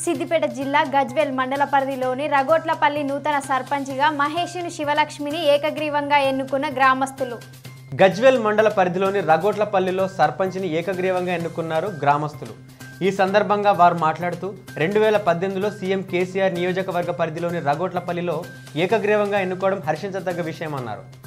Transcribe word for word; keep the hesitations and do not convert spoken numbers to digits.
సిద్దిపేట జిల్లా గజ్వేల్ మండల పరిధిలోని రగోట్లపల్లి నూతన సర్పంచిగా మహేష్ను శివలక్ష్మిని ఏకగ్రీవంగా ఎన్నుకున్న గ్రామస్తులు. గజ్వేల్ మండల పరిధిలోని రగోట్లపల్లిలో సర్పంచ్ని ఏకగ్రీవంగా ఎన్నుకున్నారు గ్రామస్తులు. ఈ సందర్భంగా వారు మాట్లాడుతూ రెండు వేల పద్దెనిమిదిలో సీఎం కేసీఆర్ నియోజకవర్గ పరిధిలోని రగోట్లపల్లిలో ఏకగ్రీవంగా ఎన్నుకోవడం హర్షించదగ్గ విషయమన్నారు.